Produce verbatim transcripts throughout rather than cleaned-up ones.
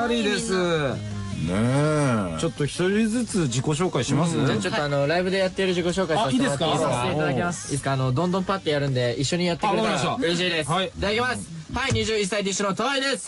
人です。ねえ。ちょっと一人ずつ自己紹介します。 じゃあちょっとあのライブでやってる自己紹介させてもらっていいですか。させていただきます。いいですか。あのどんどんパッてやるんで一緒にやってくれたら嬉しいです。はい。いただきます。はい、にじゅういっさいディッシュのトワイです。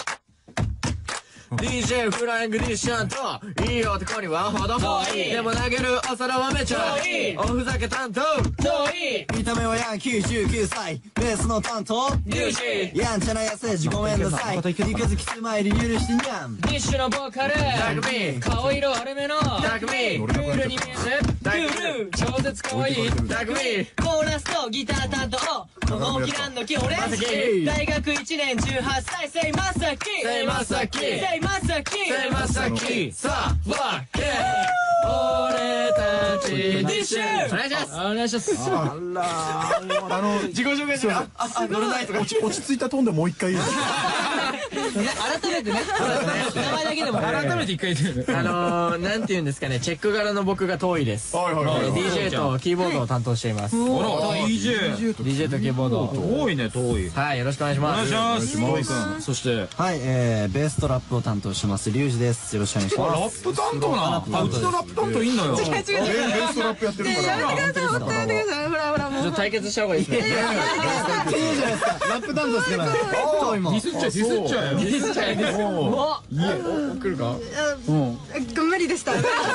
ディージェー フライングディッシュンといい男には程遠い。でも投げるお皿はめちゃいい。おふざけ担当遠い。 見た目はヤンきゅうじゅうきゅうさいベースの担当リュウジ。 やんちゃな野生児ごめんなさい。三日月スマイル許してにゃん。 ディッシュのボーカル匠。顔色悪めの匠。クールに見えるクール。超絶可愛い匠。コーラスとギター担当この大きなんの木俺大学いちねんじゅうはっさいセイマサキセイマサキセイマサキセイマサキさあわけ俺たちディッシュお願いします。お願いします。 あらあの自己紹介してああ乗らないとか落ち落ち着いたトーンでもう一回いいですか。 改めてね名前だけでも改めて一回言ってあのなんて言うんですかね、チェック柄の僕が遠いです。 ディージェー とキーボードを担当しています。 ディージェー ディージェー とキーボード遠いね遠い。 はい、よろしくお願いします。 お願いします。そしてはいえベースとラップを担当しますリュウジです。よろしくお願いします。 ラップ担当な。うちのラップ担当いいのよ。違う違う違うベースとラップやってるから。やめてください、ほんとやめてください。ほらほらもう対決した方がいいですね。いいじゃないですか、ラップ担当ですから。遠いもんディスっちゃえディスっちゃえディスっちゃえディスっちゃえ。おいえ来るか。 うん無理でした。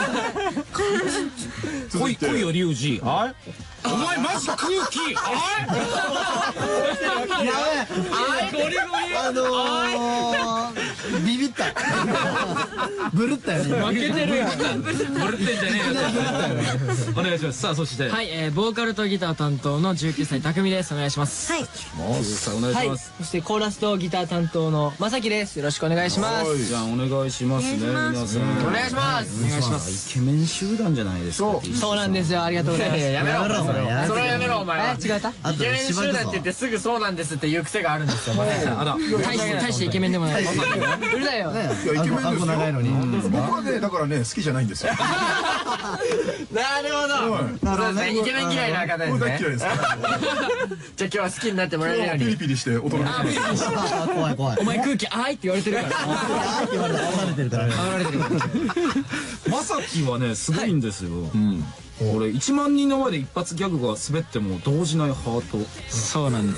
来い来いよリュウジ。はいお前マジ空気あいやべえあのービビったブルったよね。 負けてるよ。 ブルってんじゃねえよ。お願いします。さあそしてはい、えー、ボーカルとギター担当のじゅうきゅうさい匠です。お願いします。はい。 さあお願いします。 そしてコーラスとギター担当のまさきです。よろしくお願いします。 じゃあお願いしますね皆さん。 お願いします。お願いします。 イケメン集団じゃないですか。 そうなんですよ。ありがとうございます。やめろそれは。それはやめろお前は。違った。イケメン集団って言ってすぐそうなんですっていう癖があるんですよ。あら。大してイケメンでもない。うるさいよ。 いやイケメンですよ。僕はねだからね好きじゃないんですよ。 なるほど。なるほどね。イケメン嫌いな方ですね。大嫌いです。じゃあ今日は好きになってもらえるように。ピリピリして驚きます。 怖い怖い。 お前空気あいって言われてるから。 あいって言われて離れてるから。 離れてる。 まさきはねすごいんですよ。俺いちまん人の前で一発ギャグが滑っても動じないハート。 そうなんです。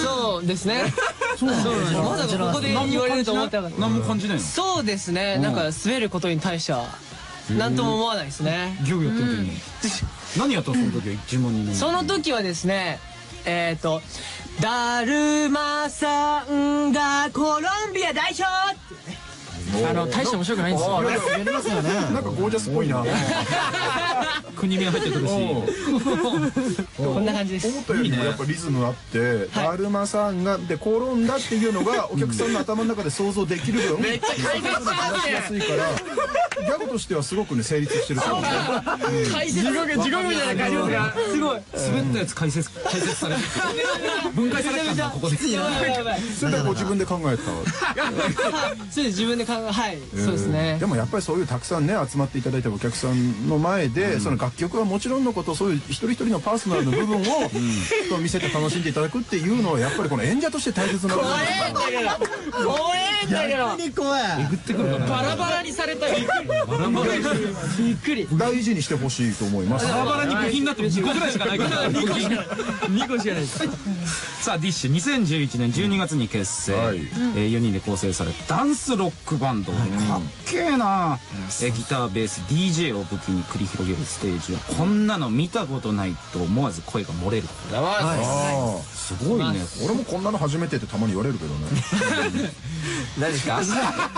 そうですね。そうなんです。まさかここで言われると思ってなかった。 何も感じないの。 そうですね。なんか滑ることに対しては何とも思わないですね。 ギャグやってる時に何やったのその時はいちまん人の。 その時はですねえっとだるまさんがコロンビア代表ってね。あの大して面白くないんですよ。 やりますよね。 なんかゴージャスっぽいな。国名入ってくるし。 こんな感じです。 思ったよりもやっぱリズムあってだるまさんがで転んだっていうのがお客さんの頭の中で想像できる分めっちゃ解説しやすいからギャグとしてはすごくね成立してると思う。 解説地獄地獄みたいな解説がすごい滑ったやつ解説解説される。分解されたんだここで。 それでご自分で考えた。 それで自分で考えはいそうですね。 でもやっぱりそういうたくさんね集まっていただいたお客さんの前でその楽曲はもちろんのことそういう一人一人のパーソナルの部分を見せて楽しんでいただくっていうのはやっぱりこの演者として大切なこと怖えんだけど怖えんだけど逆に怖い。 えぐってくるからバラバラにされたびっくりバラバラびっくり大事にしてほしいと思います。 バラバラに部品だってにこぐらいしかないからにこしかないにこしかないです。 さあディッシュにせんじゅういちねんじゅうにがつに結成よにんで構成されたダンスロックバンド。かっけえな。ギターベース ディージェー を武器に繰り広げるステージはこんなの見たことないと思わず声が漏れる。すごいね。 俺もこんなの初めてってたまに言われるけどね。 何ですか。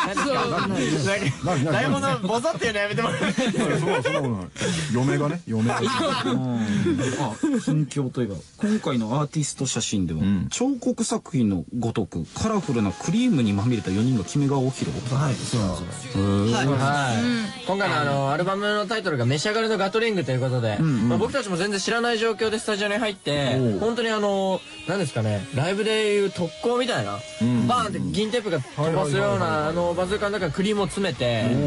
台本のボソっていうのやめてもらえ。 嫁がね嫁が。 あ近況といえば今回のアーティスト写真では彫刻作品のごとくカラフルなクリームにまみれたよにんが決め顔を披露。 はいそうなんですよ。 はい今回のあのアルバムのタイトルが「召し上がれのガトリング」ということで僕たちも全然知らない状況でスタジオに入って本当にあの何ですかねライブでいう特攻みたいなバーンって銀テープが飛ばすようなあのバズーカの中にクリームを詰めて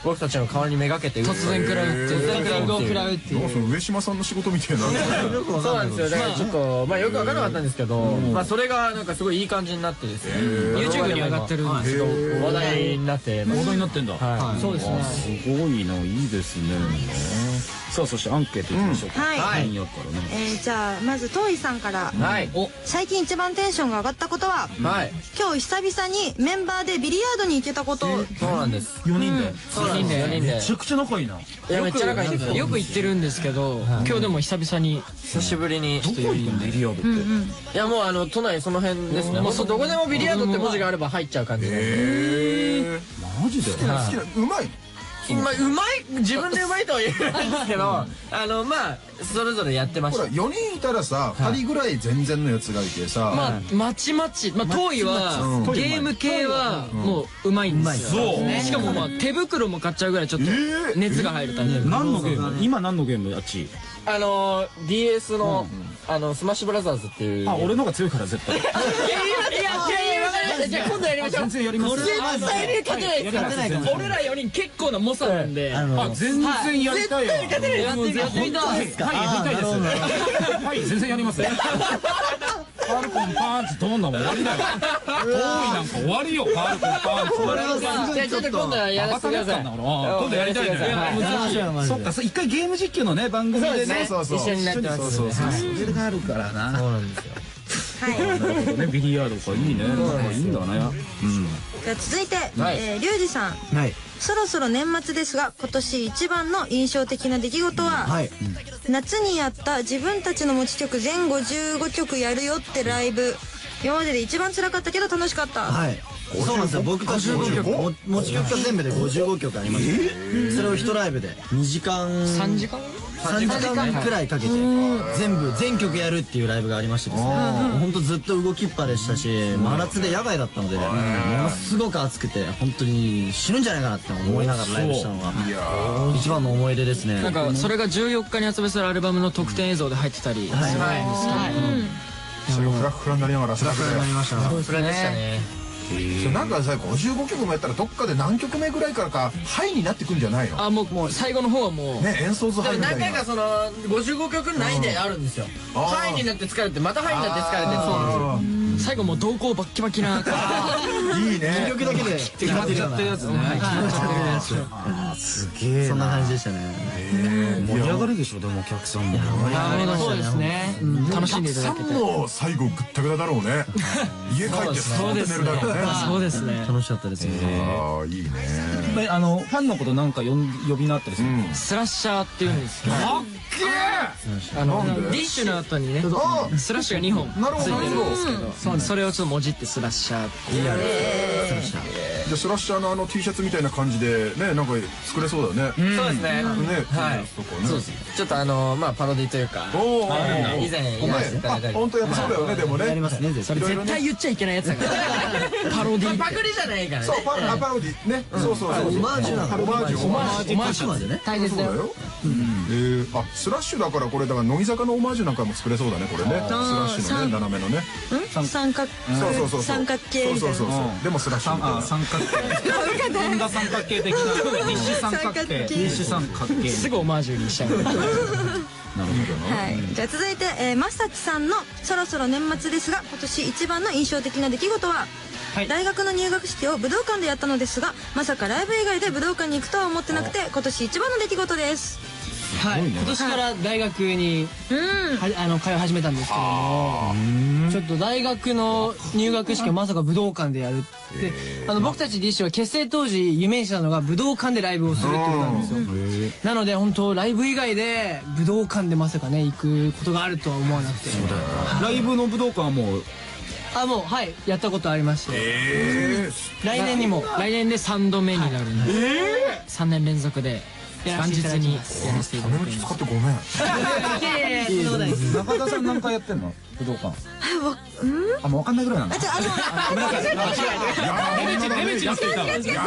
僕たちの顔にめがけて突然食らうっていう、リンゴを食らうっていう。 その上島さんの仕事みたいな。 そうなんですよ。だからちょっとまあよくわからなかったんですけど、まあそれがなんかすごいいい感じになってですね、 YouTube に上がってるんですけど話題になって話題になってんだ。 そうですね。 すごいな、いいですね。さあそしてアンケートいきましょうか。 はい、 やからね。 えー、じゃあまずトーイさんから、 はい、 最近一番テンションが上がったことは、 はい、 今日久々にメンバーでビリヤードに行けたこと。 そうなんです。 よにんで。 よにんでよにんで。 めちゃくちゃ仲いいな。 いやめっちゃ仲いいんですよ。よく行ってるんですけど、今日でも久々に久しぶりに。 どこ行くのビリヤードって。 いやもうあの都内その辺ですね。もうどこでもビリヤードって文字があれば入っちゃう感じ。へえ。 マジで。 好きな、うまい。 まあうまい、自分でうまいとは言えないんですけど、あのまあそれぞれやってました。 ほらよにんいたらさ、ふたりぐらい全然のやつがいてさ、 まあまちまち、まあ遠いはゲーム系はもううまいんですよ。しかもまあ手袋も買っちゃうぐらいちょっと熱が入るタイプ。 何のゲーム？今何のゲーム？あっち。 あの ディーエス のあのスマッシュブラザーズっていう。 あ、俺の方が強いから絶対。いやいやいやいや、じゃあ今度やりましょう。全然やります。絶対に勝てないですから。俺らよにん結構な猛者なんで。あ、全然やりたいよ。絶対に勝てない。やってみたい。はい、やりたいです。はい、全然やります。ファルコンパンチどんなもん終わりだよ。遠いなんか終わりよ。ファルコンパンチ。 じゃあちょっと今度はやらせてください。 今度やりたいね。そっか、一回ゲーム実況のね番組でね一緒になってます。 それがあるからな。 そうなんですよ。 はい。 なるほどね、ビリヤードかいいね。いいんだね。うん。 じゃあ続いて、えー、リュウジさん。 はい。 そろそろ年末ですが、今年一番の印象的な出来事は、はい、夏にやった自分たちの持ち曲全ごじゅうごきょくやるよってライブ。今までで一番辛かったけど楽しかった。 はい。そうなんですよ。僕たち持ち曲持ち曲が全部でごじゅうごきょくありまして、それを一ライブでにじかんさんじかんさんじかんくらいかけて全部全曲やるっていうライブがありましてですね、本当ずっと動きっぱでしたし、真夏で野外だったのでものすごく暑くて本当に死ぬんじゃないかなって思いながらライブしたのが一番の思い出ですね。 なんかそれがじゅうよっかに発売するアルバムの特典映像で入ってたりするんですけど、 それをフラフラになりながらフラフラになりました。 それでしたね。 なんかさごじゅうごきょくもやったらどっかで何曲目ぐらいからかハイになってくんじゃないの？ あ、もうもう最後の方はもうね、演奏図ハイみたいな。 何回かそのごじゅうごきょく内であるんですよ。ハイになって疲れてまたハイになって疲れて、そうなんですよ。最後もう瞳孔バッキバキな。 いいね。 にきょくだけで決まっちゃったやつね。すげえ。 そんな感じでしたね。 盛り上がるでしょでもお客さんも。 そうですね。楽しんでいただけて。 お客さんも最後ぐったぐただろうね。家帰ってスーッと寝るだろうね。 そうですね。 楽しかったですね。 ああ、いいね。 あのファンのことなんか呼び名あったりする？ スラッシャーっていうんですけど。 かっけあのディッシュの後にねスラッシュがにほんついてるんですけど、それをちょっともじってスラッシャーっていう。 じゃあスラッシャーのあの T シャツみたいな感じでね、なんか作れそうだね。 そうですね。 はい。 そうです。ちょっとあのまあパロディというか、以前やらせていただいたり。 本当やっぱそうだよね。でもね。 やりますね。 それ絶対言っちゃいけないやつだから。パロディ。パクリじゃないからね。 そう、パロディね。そうそうそう。 オマージュなの。 オマージュ。オマージュ。 オマージュまでね。 大切だよ。 ええ、あ、スラッシュだからこれだから乃木坂のオマージュなんかも作れそうだねこれね。スラッシュのね斜めのね。 三角。 そうそうそう。 三角形。 そうそうそう。でもスラッシュみたいな。 三角形。本田三角形的な。日誌三角形。日誌三角形。 すぐオマージュにしちゃう。 なるほどな。 はい。じゃあ続いて、えー、まさきさんのそろそろ年末ですが今年一番の印象的な出来事は、はい、大学の入学式を武道館でやったのですがまさかライブ以外で武道館に行くとは思ってなくて今年一番の出来事です。 はい、今年から大学にあの通い始めたんですけども、ちょっと大学の入学式をまさか武道館でやるって、あの僕たちディッシュは結成当時夢にしたのが武道館でライブをするってことなんですよ。なので本当ライブ以外で武道館でまさかね行くことがあるとは思わなくて。 ライブの武道館はもうあ、もうはいやったことありまして、来年にも来年でさんどめになるんで、さんねん連続で元日にやらせていただきます。 使ってごめん。 中田さん何回やってんの武道館？あ、もう分かんないぐらいなんだ。ごめんなさい。レベチレベチレベチ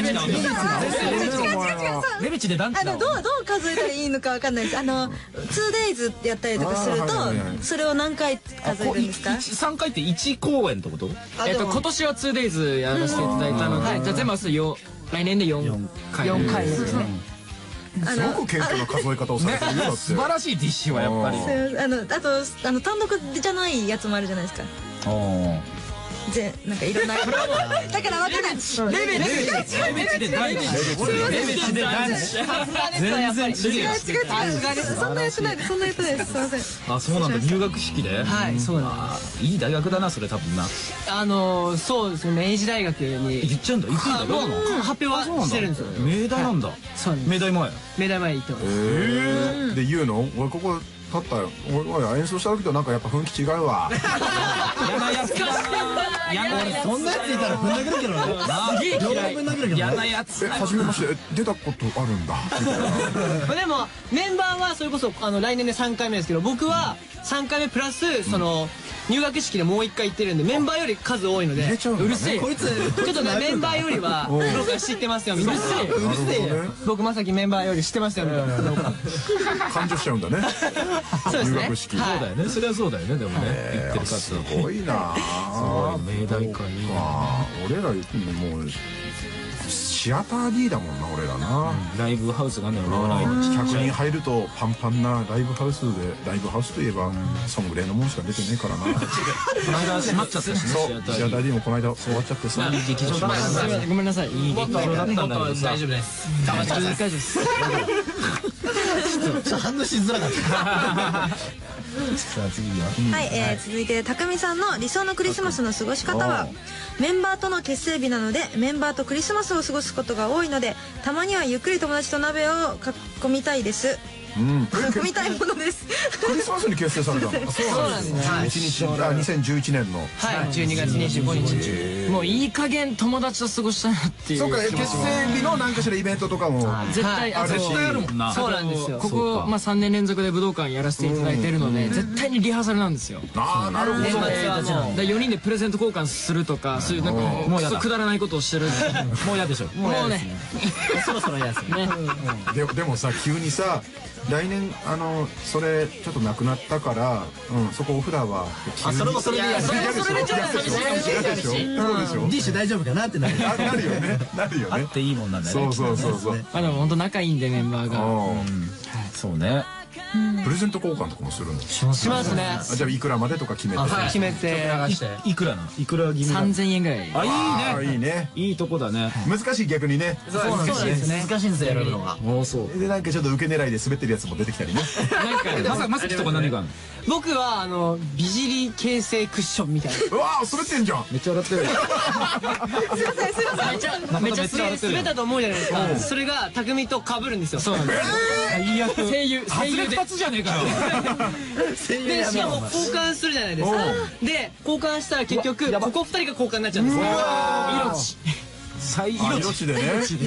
レベチで団地だ。 どうどう数えたらいいのか分かんないです。あの ツーデイズ ってやったりとかするとそれを何回数えるんですか？ さんかいっていち公演ってこと？ えっと今年は ツーデイズ やらせていただいたので、じゃあ全部合わせてよ来年でよんかいめですね。 すごく謙虚な数え方をされてるよ。だって素晴らしいディッシュはやっぱり。 あのあとあの単独じゃないやつもあるじゃないですか。ぜなんかいろんなだからわかんない。レベルレベチで大事。レベチで大事。全然違う違う違う。そんなやつないです。そんなやつないです。すみません。 あ、そうなんだ。入学式で。 はい、そうなんです。 いい大学だな、それ多分な。 あのそうですね、明治大学に行っちゃうんだ。行くんだ。 もう発表はしてるんですよ。 明大なんだ。 そうなんです。 明大前。 明大前行ってます。 で言うの？俺ここ立ったよ。俺演奏した時となんかやっぱ雰囲気違うわ。 嫌なやつだ。 俺そんなやついたらぶん殴るけどね。すげえ嫌い。ぶん殴るけど。 嫌なやつ。 え、初めまして。出たことあるんだ。 でもメンバーはそれこそあの来年でさんかいめですけど、僕はさんかいめプラスその入学式でもういっかい行ってるんで、メンバーより数多いので。うるせえ。こいつちょっとね、メンバーよりは僕は知ってますよみたいな。うるせえよ。僕まさきメンバーより知ってますよみたいな。 感情しちゃうんだね。入学式。 そうだよね。それはそうだよね。でもね、言ってる数。 すごいな。 明大かいいな。 俺ら言ってもうシアター D だもんな、俺らな。 ライブハウスがね、俺はライブひゃくにん入るとパンパンなライブハウスで、ライブハウスといえばそんぐらいのもんしか出てねえからな。 この間閉まっちゃったしね。 そう、シアター D もこの間終わっちゃってさ。 いい劇場だったんだ。 ごめんなさい。 いい劇場だったんだけどさ。 大丈夫です。大丈夫です。 ちょっと反応しづらかった。さあ次は。 はい、えー、続いて匠さんの理想のクリスマスの過ごし方は、メンバーとの結成日なのでメンバーとクリスマスを過ごすことが多いので、たまにはゆっくり友達と鍋を囲みたいです。 うん、 囲みたいものです。 クリスマスに結成されたの。 そうなんですね。 一日、あ、にせんじゅういちねんの。 はい、じゅうにがつにじゅうごにち。もういい加減友達と過ごしたいなっていう。 そうか、結成日の何かしらイベントとかも絶対あるし。 あるもんな。 そうなんですよ。ここまあさんねん連続で武道館やらせていただいてるので、絶対にリハーサルなんですよ。 ああ、なるほど。 年末はもうよにんでプレゼント交換するとか、そういうなんかもうくだらないことをしてる。 もう嫌でしょ。 もうね、そろそろ嫌ですね。 ででもさ、急にさ、来年あのそれちょっとなくなったから、うん、そこオフだわ。 あ、それもそれでそれもそれでちょっと寂しいかもしれないし。 そうでしょ。 ディッシュ大丈夫かなってなる。 なるよね。なるよね。 あっていいもんなんだよね。 そうそうそうそう。 まあでも本当仲いいんでメンバーが。 そうね。 プレゼント交換とかもするの？ しますね。 じゃあいくらまでとか決めて。 決めていくらなの？いくら決め？ さんぜんえんぐらい。 あ、いいね。 いいね。 いいとこだね。 難しい、逆にね。 そうですね。 難しいんですよ、選ぶのが。 ああ、そう。 でなんかちょっと受け狙いで滑ってるやつも出てきたりね。 なんかまさまさきとか何があるの？ 僕はあの美尻形成クッションみたいな。 うわー、滑ってんじゃん。 めっちゃ笑ってる。 すいませんすいません。 めっちゃめっちゃ滑ったと思うじゃないですか。それが匠と被るんですよ。そうなんです。 最悪。 声優声優でふたつじゃねえかよ。 でしかも交換するじゃないですか。で交換したら結局ここふたりが交換になっちゃうんですよ。命。 最あ、命でね。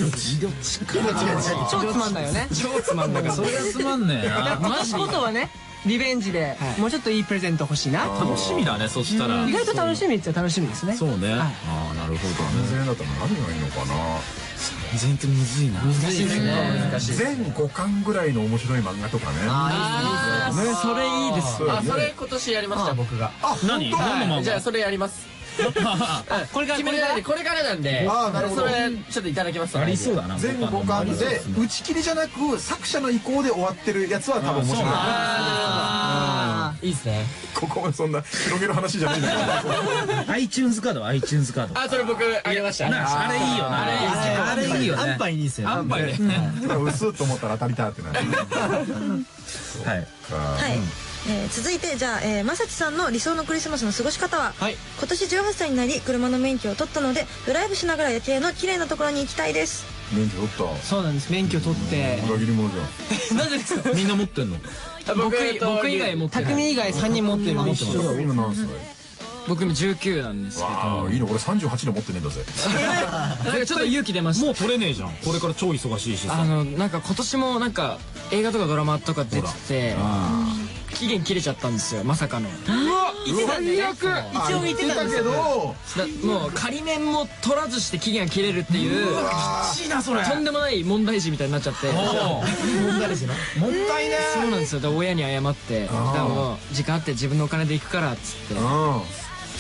超つまんないよね。 超つまんないからそれがつまんねえな。 今年こそはね、リベンジでもうちょっといいプレゼント欲しいな。 楽しみだね、そしたら。 意外と楽しみっちゃ楽しみですね。 そうね。ああ、なるほどね。 全然だったら何がいいのかな。 全然むずいな。 難しいですね。難しい。 全ごかんぐらいの面白い漫画とかね。 ああ、それいいです。 あ、それ今年やりました僕が。 あ、 何？何の漫画？ じゃあそれやります。 これから決めないでこれからなんで。 あ、なるほど。 それちょっといただきます。 ありそうだな。 全ごかんで打ち切りじゃなく作者の意向で終わってるやつは多分面白い。 ああ、いいですね。 ここはそんな広げる話じゃないんだけど。 iTunes カードは iTunes カード。 あ、それ僕あげました。 あれいいよな。あれいいよね。 安牌いいですよ。 安牌ね。 薄っと思ったら当たりたってなる。 はい。 はい、えー、続いてじゃあ、えー、まさきさんの理想のクリスマスの過ごし方は、はい、今年じゅうはっさいになり車の免許を取ったのでドライブしながら夜景の綺麗なところに行きたいです。 免許取った。 そうなんです。免許取って裏切り者じゃん。 なぜですか？ みんな持ってんの？ 僕僕以外持ってる。匠以外さんにん持ってる。 一緒だ。みんな何歳？ 僕今じゅうきゅうなんですけど。 ああ、いいの。俺さんじゅうはちで持ってねえんだぜ。 なんかちょっと勇気出ました。 もう取れねえじゃん。これから超忙しいしさ。 あのなんか今年もなんか映画とかドラマとか出てて期限切れちゃったんですよ、まさかの。うわ、言ってたんでね。一応言ってたんですけど、もう仮免も取らずして期限が切れるっていうきついなそれ。 とんでもない問題児みたいになっちゃって。 問題児な。 もったいね。 そうなんですよ。親に謝って、でも時間あって自分のお金で行くからっつって。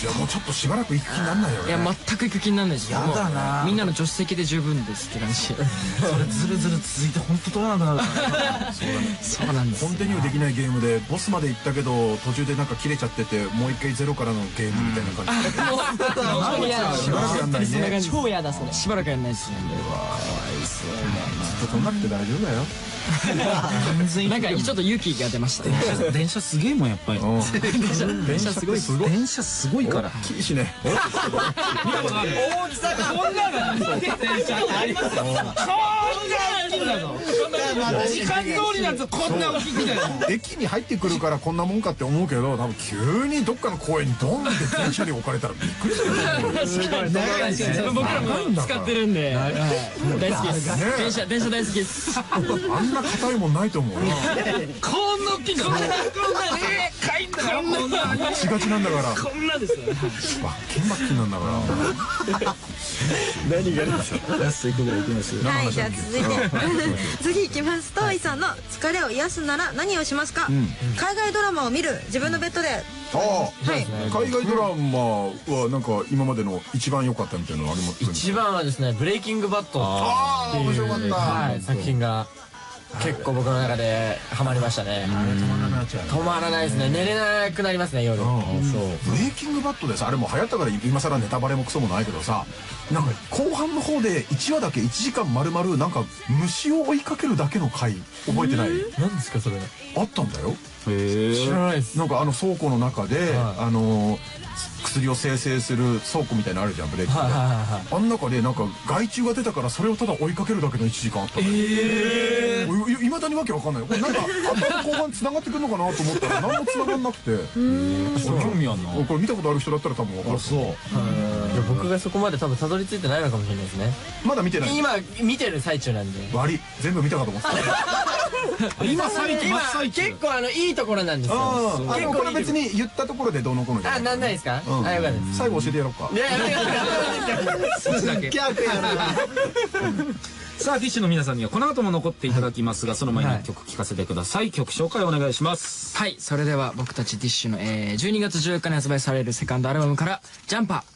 じゃあもうちょっとしばらく行く気になんないよね。 いや全く行く気にならないですよ。 やだな。 みんなの助手席で十分ですって感じ。それずるずる続いて本当取らなくなるからそうなんです。 コンティニューできないゲームでボスまで行ったけど途中でなんか切れちゃっててもう一回ゼロからのゲームみたいな感じでしばらくやんないね。 超嫌だそれ。しばらくやんないですね。 ずっと飛んなくて大丈夫だよ。 なんかちょっと勇気が出ましたね。 電車すげえもんやっぱり。 電車すごいすごい。 電車すごいから。 大きいしね。 大きさがこんなの電車ありますよ。こんな大きいんだぞ。時間通りだとこんな大きいんだよ。 駅に入ってくるからこんなもんかって思うけど、多分急にどっかの公園にドンって電車に置かれたらびっくりすると思う。 すごい長いですね。僕らも使ってるんで大好きです。電車電車大好きです。 あんな硬いもんないと思うよ。 こんな大きいんだ。こんなでかいんだから。こんなガチガチなんだから。 こんなですよ。 バッキンバッキンなんだから。 何がラストいっこぐらいいきます。 はい、じゃあ続いて次行きますと、イさんの疲れを癒すなら何をしますか。海外ドラマを見る、自分のベッドで。 ああ、 はい。 海外ドラマはなんか今までの一番良かったみたいなのあります。 一番はですね、ブレイキングバッドっていう面白かったはい作品が結構僕の中でハマりましたね。 止まらなくなっちゃう。 止まらないですね。寝れなくなりますね夜。そう。 ブレイキングバッドでさ、あれも流行ったから今更ネタバレもクソもないけどさ、なんか後半の方でいちわだけいちじかん丸々なんか虫を追いかけるだけの回覚えてない？ 何ですかそれ。 あったんだよ。 知らないです。 なんかあの倉庫の中であの薬を生成する倉庫みたいなのあるじゃん、ブレイキング。あん中でなんか害虫が出たからそれをただ追いかけるだけのいちじかんあったの。ええ。いまだにわけわかんない。これなんか後後半繋がってくるのかなと思ったら何も繋がんなくて。 興味あんな。 これ見たことある人だったら多分わかる。そう。 僕がそこまで多分たどり着いてないのかもしれないですね。 まだ見てない。 今見てる最中なんで。 悪い、全部見たかと思ってた。 今最中真っ最中。 結構あのいいところなんですよ。 あのこれ別に言ったところでどうのこうのじゃない。 あ、なんないですか。あ、よかったです。 最後教えてやろうか。 いやいやいや逆やな。 さあティッシュの皆さんにはこの後も残っていただきますが、その前にいっきょく聴かせてください。曲紹介お願いします。 はい、それでは僕たちティッシュの、えー、じゅうにがつじゅうよっかに発売されるセカンドアルバムから「ジャンパー」。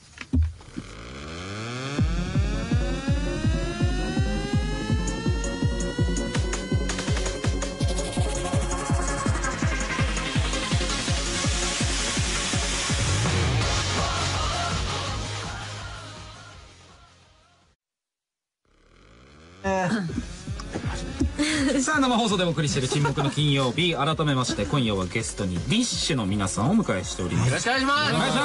さあ生放送でお送りしている沈黙の金曜日、改めまして今夜はゲストにディッシュの皆さんをお迎えしております。 よろしくお願いします。 お願いし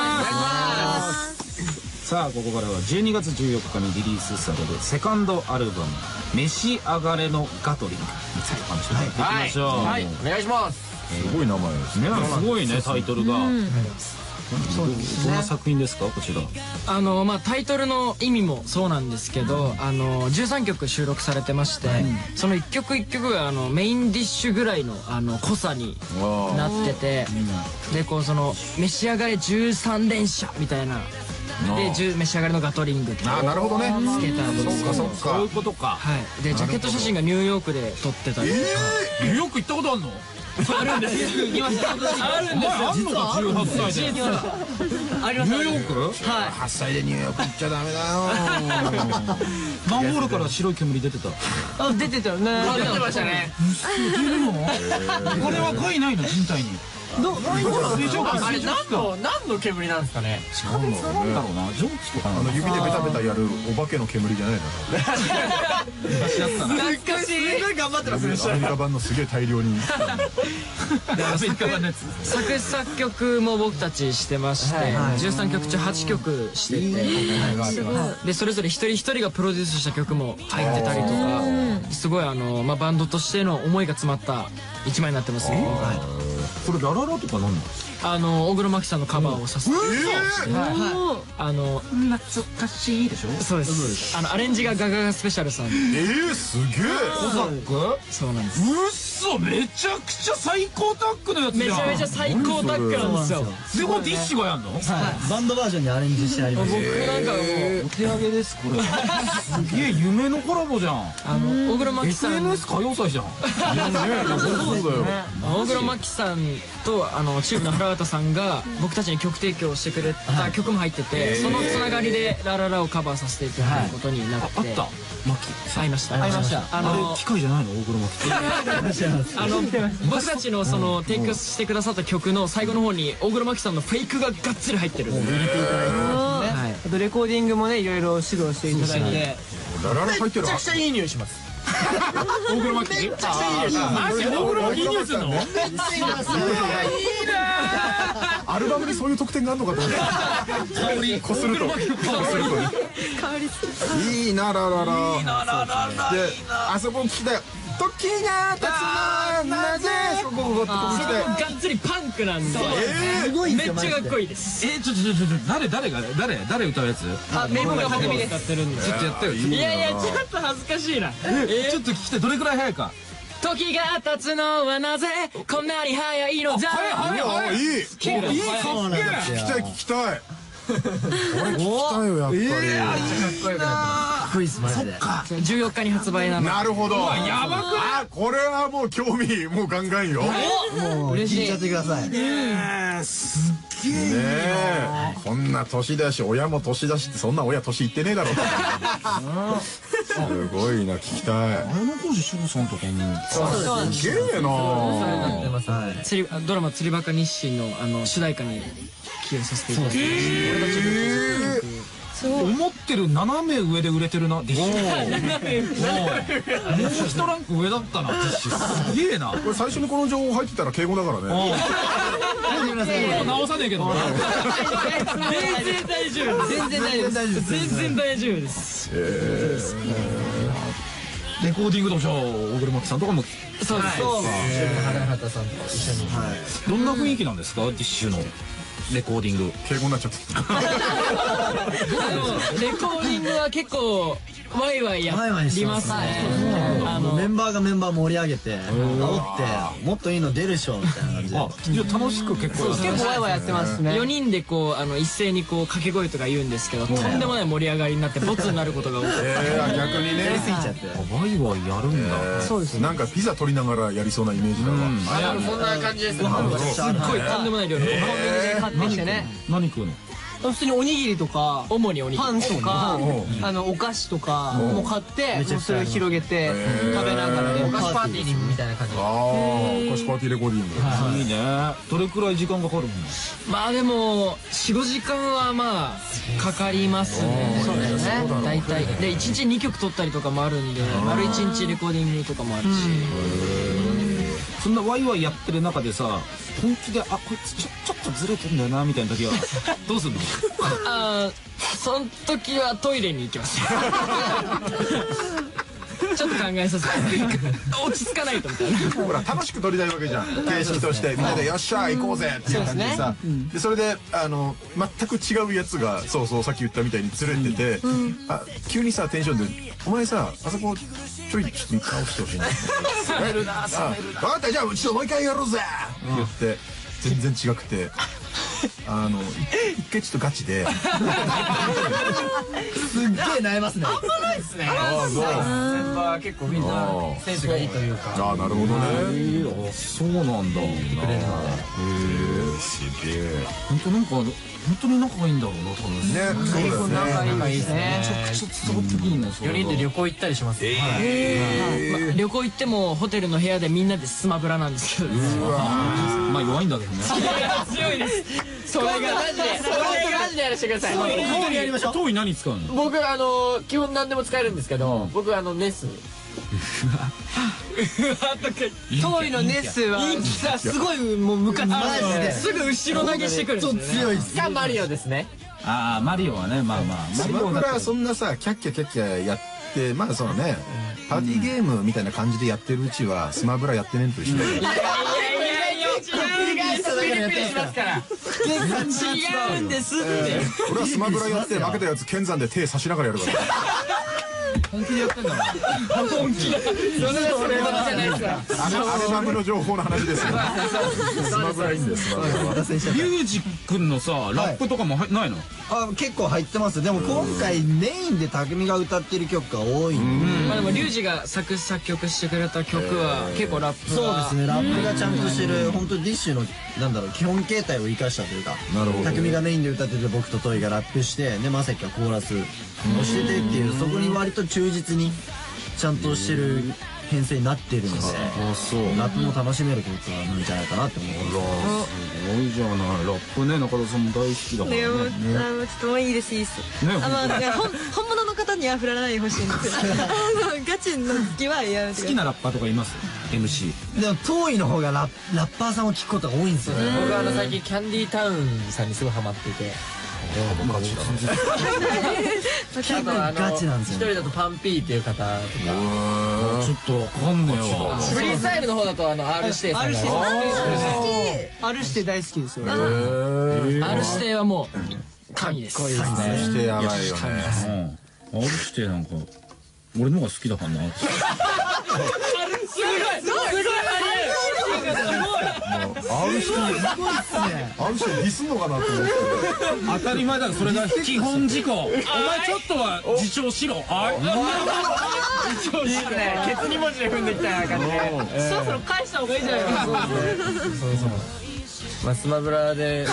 ます。さあここからはじゅうにがつじゅうよっかにリリースされるセカンドアルバム「召し上がれのガトリング」についてお話をしていきましょう。 はい、お願いします。 すごい名前ですね。 ね、すごいねタイトルが。どんな作品ですかこちら。 あのまあタイトルの意味もそうなんですけど、あのじゅうさんきょく収録されてまして、その一曲一曲があのメインディッシュぐらいのあの濃さになってて、でこうその召し上がれじゅうさんれんしゃみたいなで召し上がれのガトリングってあ、なるほどね。 つけたんです。 そっかそっか。 そういうことか。 はいでジャケット写真がニューヨークで撮ってたりとか。 ニューヨーク行ったことあんの？ あるんですよ。あるんですよ。 実はじゅうはっさいであります。 ニューヨーク？ はい。 はっさいでニューヨーク行っちゃダメだよ。 マンホールから白い煙出てた。 あ、出てたよね。出てましたね。 これは害ないの人体に。どう？あれ何の何の煙なんですかね。 なんだろうな、蒸気とか。 あの指でベタベタやるお化けの煙じゃないの。 昔やったな。 懐かしい。すごい頑張ってますね。 アメリカ版のすげえ大量に。 アメリカ版のやつ。 作詞作曲も僕たちしてまして、じゅうさんきょく中はちきょくしてて、でそれぞれ一人一人がプロデュースした曲も入ってたりとか、すごいあのまあバンドとしての思いが詰まった一枚になってますね。 これラララとかなんだ？ あの大黒摩季さんのカバーをさせて、あの懐かしいでしょ。 そうです。あのアレンジがガガガスペシャルさん。 ええ、すげえ。 コサック？ そうなんです。 うっそ、めちゃくちゃ最高タッグのやつじゃん。 めちゃめちゃ最高タッグなんですよ。 でこれディッシュがやんの？ バンドバージョンにアレンジしてあります。 僕なんかもうお手上げですこれ。すげえ夢のコラボじゃん。 あの大黒摩季さん。 エスエヌエス 歌謡祭じゃん。 大黒摩季さんとあのチームの原畑さんが僕たちに曲提供してくれた曲も入ってて、そのつながりで「ラララ」をカバーさせていただくことになって、 あったマキ会いました会いました。 あの機械じゃないの大黒摩季あの僕たちのその提供してくださった曲の最後の方に大黒摩季さんのフェイクががっつり入ってる。 あとレコーディングもねいろいろ指導していただいて、 ラララ入ってる。 めちゃくちゃいい匂いします。 大黒摩季めっちゃくちゃいい匂いする。マジ大黒摩季いい匂いするの？ アルバムにそういう特典があるのかと思って。香りこすると。こすると。 香りする。 いいなラララ。いいなラララ。で、あそこ聞きたよ。時が経つのなぜここここそこがっつりパンクなんで、めっちゃかっこいいです。 えちょちょちょちょ誰誰が誰誰歌うやつ？ あメイボが初めて使ってるんで。 ちょっとやったよ。 いやいやちょっと恥ずかしいな。 えちょっと聞きたい。どれくらい早いか。 時が経つのはなぜこんなに早いのだ。 はいはいはい。 いい。いい。 聞きたい聞きたい聞きたい。これ聞きたいよやっぱり。 かっこいいっすマジで。 じゅうよっかに発売なの。 なるほど。 やばくあこれはもう興味もうガンガンよ。 もう聞いちゃってください。 すっげえ。 ねえこんな年だし親も年だしってそんな親年いってねえだろう。すごいな聞きたい。 綾小路翔さんとかもすげえな。 釣りドラマ「釣りバカ日清」のあの主題歌に起用させていただいて、 思ってる斜め上で売れてるなディッシュ。もう一ランク上だったなディッシュ。すげえな。 これ最初にこの情報入ってたら敬語だからね。 直さねえけど。 全然大丈夫。全然大丈夫です。全然大丈夫です。 レコーディングとか大黒摩季さんとかも。 そうです。 原畑さんと一緒に。 どんな雰囲気なんですかディッシュのレコーディング。 敬語になっちゃった。 レコーディングは結構ワイワイやりますね。 あのメンバーがメンバー盛り上げて煽ってもっといいの出るでしょみたいな感じで。 あじゃあ楽しく結構結構ワイワイやってますね。 よにんでこうあの一斉にこう掛け声とか言うんですけど、とんでもない盛り上がりになってボツになることが多くて。 逆にね。 ついちゃって。 ワイワイやるんだ。 そうです。 なんかピザ取りながらやりそうなイメージだわ。 そんな感じです。 すっごいとんでもない量の。 買ってきてね。 何食うの？ 普通におにぎりとか主におにぎりパンとかあのお菓子とかも買ってもうそれを広げて食べながらお菓子パーティーみたいな感じで。 ああお菓子パーティーレコーディング。 いいね。どれくらい時間かかるの？ まあでもよん、ごじかんはまあかかりますね。 そうだよね。 大体でいちにちにきょく撮ったりとかもあるんで丸いちにちレコーディングとかもあるし。 そんなワイワイやってる中でさ本気であこいつちょちょっとずれてんだよなみたいな時はどうするの？ ああその時はトイレに行きます。ちょっと考えさせて落ち着かないとみたいな。 ほら楽しく撮りたいわけじゃん形式としてみんなでよっしゃ行こうぜっていう感じでさでそれであの全く違うやつがそうそうさっき言ったみたいにずれててあ急にさテンションで「お前さあそこちょいちょっと直してほしいな」冷めるな冷めるな分かったじゃあうちともう一回やろうぜって言って全然違くて。あの一回ちょっとガチで。 すっげえ悩ますね。 危ないですね。 ああそう。 メンバー結構みんなセンスがいいというか。 ああなるほどね。 そうなんだ。へえすげえ。 本当なんか本当に仲がいいんだろうな多分ね。そうだよね。 仲いいですね。 めちゃくちゃ伝わってくるね。 よにんで旅行行ったりします。 旅行行ってもホテルの部屋でみんなでスマブラなんですけど。 まあ弱いんだけどね。 強いです。それがマジでそれがマジでやらせてください。 遠いやりましょう。 遠い何使うの？ 僕あの基本何でも使えるんですけど、僕あのネス。遠いのネスはすごいもうムカつく。 すぐ後ろ投げしてくるんですよね。 強いっす。 かマリオですね。 ああマリオはねまあまあスマブラはそんなさキャッキャキャッキャやってまあそのねパーティーゲームみたいな感じでやってるうちはスマブラやってねんと一緒だよ。 違うんですって。 俺はスマブラやって負けたやつ剣山で手差しながらやるから。 本気でやってんだもん。 本気だ。それはそれはじゃないですか。 あれアルバムの情報の話ですよ。スマブラいいんです。 リュウジ君のさラップとかもないの？ あ、結構入ってます。でも今回メインで匠が歌ってる曲が多いんで。 まあでもリュウジが作詞作曲してくれた曲は結構ラップそうでがすね、ラップがちゃんとしてる、本当にディッシュのなんだろう、基本形態を生かしたというか、匠がメインで歌ってて僕とトイがラップして、でまさきがコーラスをしててっていう、そこに割と忠実にちゃんとしてる編成になってるので、ラップも楽しめる曲なんじゃないかなって思います。 すごいじゃない。ラップね、中田さんも大好きだからね。 ね、もう、あの、ちょっともういいですいいですね、 あ、まあ、いやほん本物の方には振らないでほしいんですよ。あのガチの好きはやめてください。 好きなラッパーとかいます？ エムシー。 でもトイの方がラッラッパーさんを聞くことが多いんですよね。 僕はあの最近キャンディータウンさんにすごいハマっていて、 結構ガチなんですよね。 一人だとパンピーっていう方とか、 ちょっとわかんねえわ。 フリースタイルの方だとあの R 指定さんが、 R 指定大好きですよ。 R 指定はもう神です。 そしてやばいよね。 うん。あるしてなんか俺の方が好きだからな。 すごいすごいある人、ある人ディスんのかなと思って。 当たり前だろ、それが基本事項。お前ちょっとは自重しろ。あいいいですね。ケツに文字で踏んできた感じで、そろそろ返した方がいいじゃないですか。そうそう。まあスマブラでラ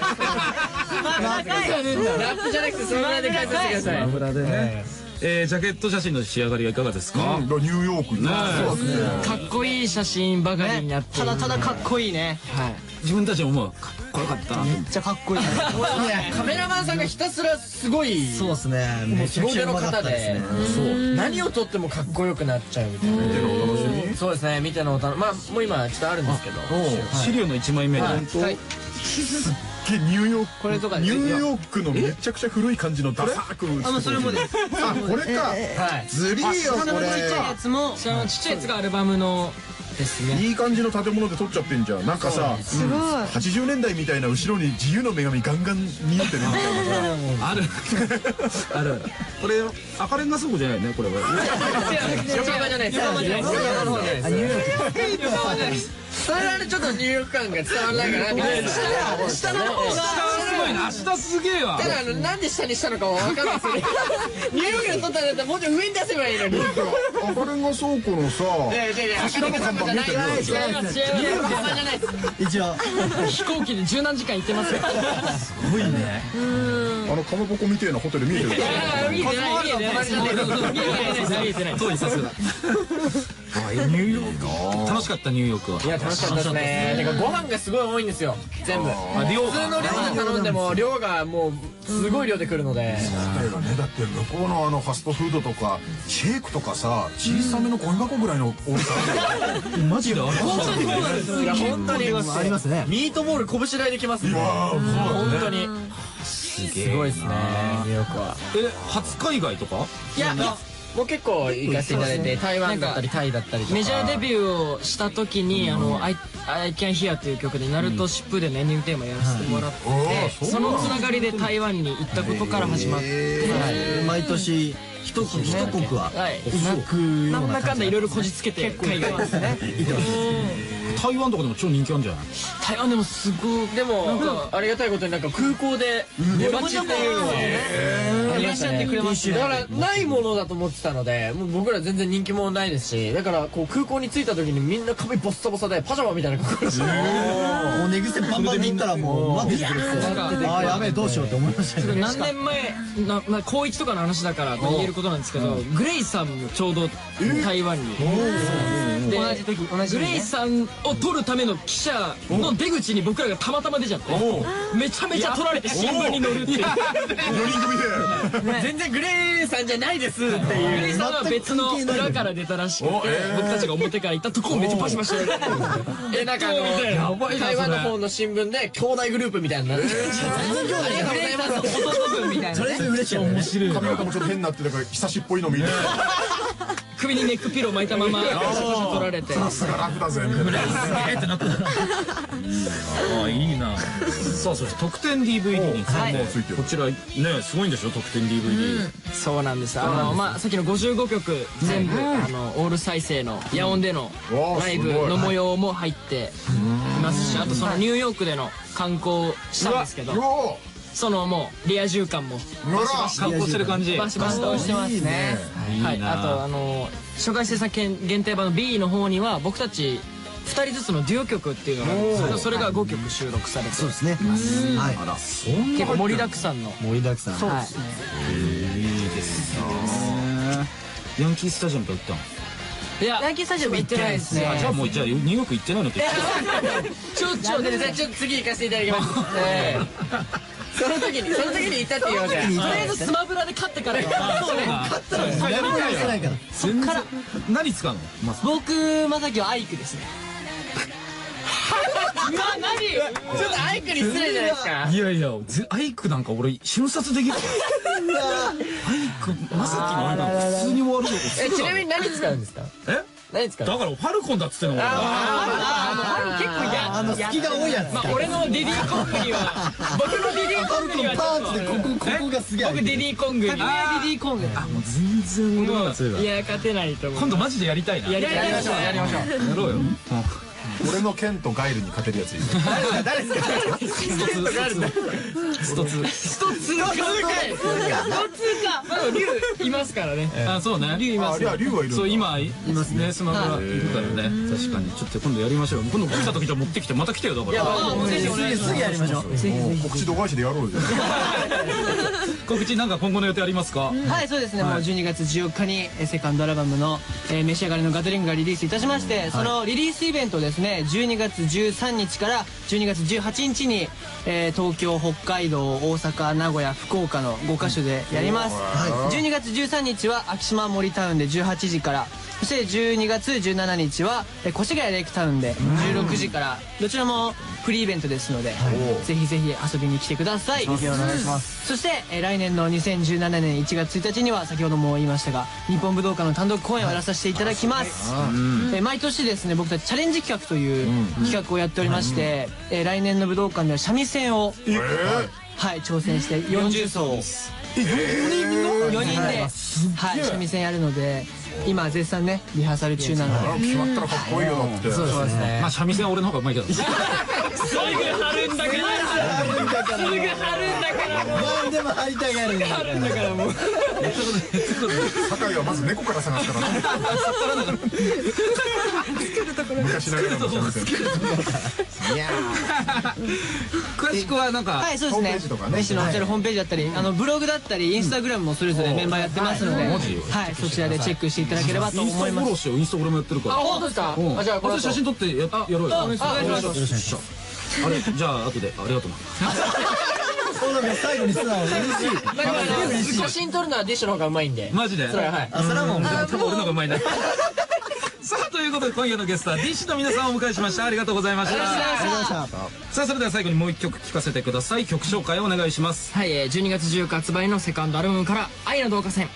ップじゃなくてスマブラで返させてください。 スマブラでね。えー、ジャケット写真の仕上がりはいかがですか？ ニューヨークね。 かっこいい写真ばかりになってただただかっこいいね。 はい。 自分たちも思う。かっこよかったな。 めっちゃかっこいい。 カメラマンさんがひたすらすごいそうですね、めちゃくちゃうまかったですね。 そう何を撮ってもかっこよくなっちゃうみたいな。見てのお楽しみ。そうですね、見てのお楽しみ。まあもう今ちょっとあるんですけど、 資料のいちまいめではいニューヨーク、 これとかニューヨークのめちゃくちゃ古い感じのダサーく。 あ、もうそれもです。 あ、これか。 はいずりーよこちっちゃいやつもちっちゃいやつがアルバムのですれ。 ね。 いい感じの建物で撮っちゃってんじゃん。なんかさ、 すごい。 はちじゅうねんだいみたいな後ろに自由の女神ガンガン見えてるみたいな。 あるある。これ赤レンガ倉庫じゃないね、これは。 横浜じゃないです。横浜じゃないです。横浜の方じゃないです。横浜じゃないです。それはねちょっとニューヨーク感が伝わらないかなみたいな。下の方下すごいな、下すげえわ。 ただあのなんで下にしたのかわかんないですよね。ニューヨークで撮ったんだったらもうちょい上に出せばいいのに。 赤レンガ倉庫のさ、柱の看板見てるよ。 違います違います。横浜じゃないです。 一応飛行機で十何時間行ってますよ。 すごいね。 あのかまぼこみてえなホテル見えてる。 見えてない見えてない見えてない見えてない。 遠いさすが。あ、ニューヨーク楽しかった。ニューヨークは。 いや楽しかったですね。てかご飯がすごい多いんですよ。全部。 あ、量普通の量で頼んでも量がもうすごい量で来るので。 だよね。だって向こうのあのファストフードとかシェイクとかさ、小さめのゴミ箱ぐらいの大きさあるよ。 マジであれ。 いや本当にありますね。 ミートボール拳台できますね。本当にすごいですね。ニューヨークは。 え、初海外とか？ いやもう結構行かせていただいて、台湾だったりタイだったりとか。メジャーデビューをした時にあの I Can Hear という曲でナルト疾風でのエンディングテーマやらせてもらってて、そのつながりで台湾に行ったことから始まって、 毎年一国一国は行くようなんだな感じ。 かんだいろいろこじつけて海外ですね。 台湾とかでも超人気あるんじゃない？ 台湾でもすごい。でもなんかありがたいことになんか空港で出待ちっていうのはいらっしゃってくれました。だからないものだと思ってたので、もう僕ら全然人気もないですし、だからこう空港に着いた時にみんな髪ボッサボサでパジャマみたいな格好でした。 もう寝癖パンパンに行ったらもう待っててくれて、ああやべえどうしようって思いましたよね。 何年前な、まあ高一とかの話だから言えることなんですけど、グレイさんもちょうど台湾に。で同じ時同じグレイさんを撮るための記者の出口に僕らがたまたま出ちゃって、めちゃめちゃ撮られて新聞に載るっていう。 よにん組で。 全然グレイさんじゃないですっていう。グレイさんは別の裏から出たらしくて、僕たちが表から行ったとこをめっちゃパシパシやる。え、なんかあの台湾の方の新聞で兄弟グループみたいになる。グレイさんの弟分みたいな。 それ嬉しい。面白い。 髪型もちょっと変になってだから久しっぽいの見て。 首にネックピロー巻いたまま写真撮られて、 さすが楽だぜみたいな。 えってなった。ああ、いいな。さあ、そして特典 ディーブイディー について、こちらね、すごいんでしょ、特典 ディーブイディー。 そうなんです。あのまあさっきのごじゅうごきょく全部あのオール再生の野音でのライブの模様も入っていますし、あとそのニューヨークでの観光したんですけど、そのもうリア充感も観光してる感じ。 バシバシとしてますね。はい。あとあの初回制作限定版の ビー の方には僕たちふたりずつのデュオ曲っていうのがあるんですけど、それがごきょく収録されて、そうですね。 はい。 結構盛りだくさんの。 盛りだくさん。 そうですね。 いいですね。ヤンキースタジアムと行ったの？ いや、ヤンキースタジアム行ってないですね。 じゃあもうじゃあニューヨーク行ってないのって。 ちょちょちょ次行かせていただきます。その時にその時に行ったって言うじゃん。とりあえずスマブラで勝ってから。そうね。勝ったらやりたいから。そっから何使うの？ 僕まさきはアイクですね。な、何？ちょっとアイクに失礼じゃないですか。 いやいや、アイクなんか俺瞬殺できるから。アイクまさきのあれなんか普通に終わるの。 え、ちなみに何使うんですか？え？何使う？だからファルコンだっつってんの。 ああ、結構や、 あの隙が多いやつ。 まあ俺のディディコングには、僕のディディコングにはパーツでここここがすげえ。 僕ディディコング。革命ディディコング。 あ、もう全然俺はそういえば。 いや勝てないと思う。 今度マジでやりたいな。 やりましょう。やりましょう。 やろうよ。 俺の剣とガイルに勝てるやついる。 誰ですか？ ストツー。 ストツーか。ストツーか。まだ竜いますからね。 あ、そうね。 竜います。 竜はいるんだ。 そう、今いますね。スマブラいるからね。確かに。ちょっと今度やりましょう。今度来た時じゃ持ってきてまた来てよだから。いや、 もうぜひお願いします。 すぐやりましょう。 告知度外視でやろうよ。 告知なんか今後の予定ありますか？ はい、そうですね。もうじゅうにがつじゅうよっかにセカンドアルバムの召し上がりのガトリングがリリースいたしまして、そのリリースイベントですね、じゅうにがつじゅうさんにちからじゅうにがつじゅうはちにちに東京、北海道、大阪、名古屋、福岡のごかしょでやります。じゅうにがつじゅうさんにちは昭島森タウンでじゅうはちじから、そしてじゅうにがつじゅうしちにちは越谷レイクタウンでじゅうろくじから、どちらもフリーイベントですので、ぜひぜひ遊びに来てください。お願いします。そして来年のにせんじゅうななねんいちがつついたちには、先ほども言いましたが、日本武道館の単独公演をやらさせていただきます。毎年ですね、僕たちチャレンジ企画という企画をやっておりまして、来年の武道館では三味線をはい挑戦してよんじゅうそうよにんではい三味線やるので、今絶賛ねリハーサル中なので、 決まったらかっこいいよだって。 そうですね。 まあ三味線は俺の方がうまいけど。 すぐ張るんだから、すぐ張るんだから、 何でも張りたがるんだから。 だからもう酒井はまず猫から探すからね。昔ながらの三味線。いや詳しくはなんか、 はいそうですね、メッシュのおっしゃるホームページだったり、あのブログだったりインスタグラムもそれぞれメンバーやってますので、はいそちらでチェックしていただければとインスタ思います。 フォローしてよ。インスタ俺もやってるから。 あ、本当ですか？あ、じゃあこれ写真撮ってややろうよ。 お願いします。 あれじゃあ後でありがとうな。 最後に素直に嬉しい。 写真撮るのはディッシュの方がうまいんで。 マジで？ それははい。 あ、それはもう多分俺の方がうまいな。さあということで今夜のゲストはディッシュの皆さんをお迎えしました。ありがとうございました。さあそれでは最後にもう一曲聴かせてください。曲紹介をお願いします。 はい、じゅうにがつじゅうよっか発売のセカンドアルバムから「愛の導火線」。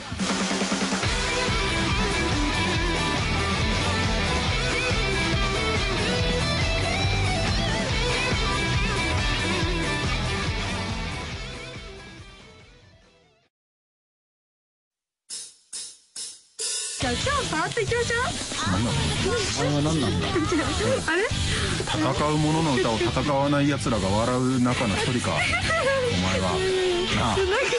じゃあ今日パーッといきましょう。 あれは何なんだ。 あれ戦う者の歌を戦わない奴らが笑う中の一人か。お前は。なあ。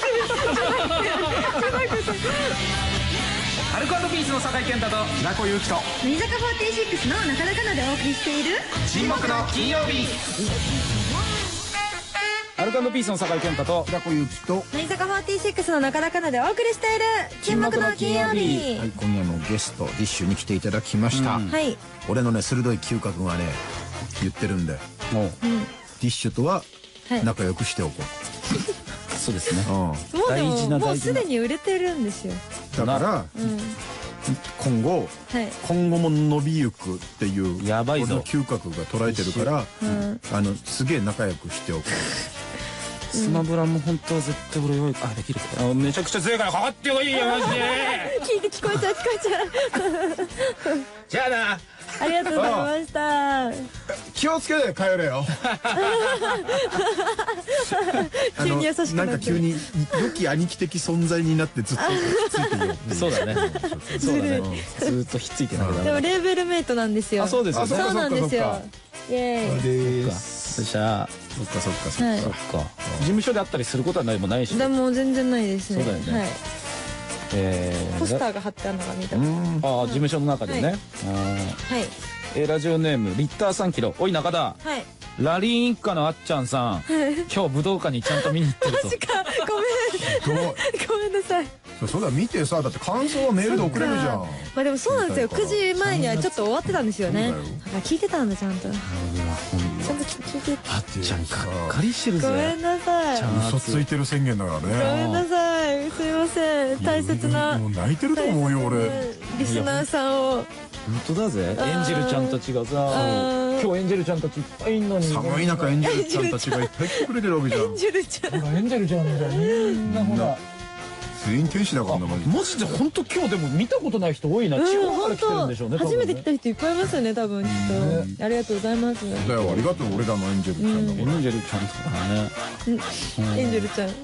アルコ&ピースの酒井健太と平子祐希と乃木坂フォーティーシックスの中田香菜でお送りしている沈黙の金曜日。アルコ&ピースの酒井健太と平子祐希と。 乃木坂フォーティーシックスの中田香菜でお送りしている沈黙の金曜日。 はい、今夜のゲストディッシュに来ていただきました。 はい。 俺のね鋭い嗅覚がね言ってるんで、ディッシュとは仲良くしておこう。 そうですね。 もうでももうすでに売れてるんですよ。 だから今後今後も伸びゆくっていうやばいぞ俺の嗅覚が捉えてるから、あのすげえ仲良くしておこう。 スマブラも本当は絶対俺弱い。あ、できるか。めちゃくちゃ強いからかかってこいよマジで。 聞いて聞こえちゃう聞こえちゃう。 じゃあな。 ありがとうございました。 気をつけて帰れよ。 急に優しくなってなんか急に良き兄貴的存在になってずっとひっついてるよ。 そうだね。そうだね。ずっとひっついてなくなる。 でもレーベルメイトなんですよ。 あ、そうですよね。 そうなんですよ。イエーイ。 です。よっしゃ。 そっかそっかそっか。 そっか。事務所であったりすることはないもないし。 でも全然ないですね。 そうだよね。 はい。ポスターが貼ってあるのが見た。 ああ、事務所の中でね。はい。え、ラジオネームリッターさんキロ。おい中田。はい。ラリーン一家のあっちゃんさん。今日武道館にちゃんと見に行ってると。マジか。ごめん。ごめんなさい。 そうだ、見てさ、だって感想はメールで送れるじゃん。 まあでもそうなんですよ。くじまえにはちょっと終わってたんですよね。聞いてたんだちゃんと。ちゃんと聞いて。 あっちゃんがっかりしてるぜ。 ごめんなさい。 嘘ついてる宣言だからね。 ごめんなさい。すいません。大切な。 もう泣いてると思うよ俺。 リスナーさんを。 本当だぜ。エンジェルちゃんたちがさ、今日エンジェルちゃんたちいっぱいいんのに。 寒い中エンジェルちゃんたちがいっぱい来てくれてるわけじゃん。 エンジェルちゃん。 ほらエンジェルちゃんだよ。みんなほら。 全員天使だからなマジで。 マジで本当今日でも見たことない人多いな。地方から来てるんでしょうね。 初めて来た人いっぱいいますよね多分きっと。ありがとうございます。 だよ、ありがとう俺らのエンジェルちゃんだから。 エンジェルちゃんとかね。エンジェルちゃん。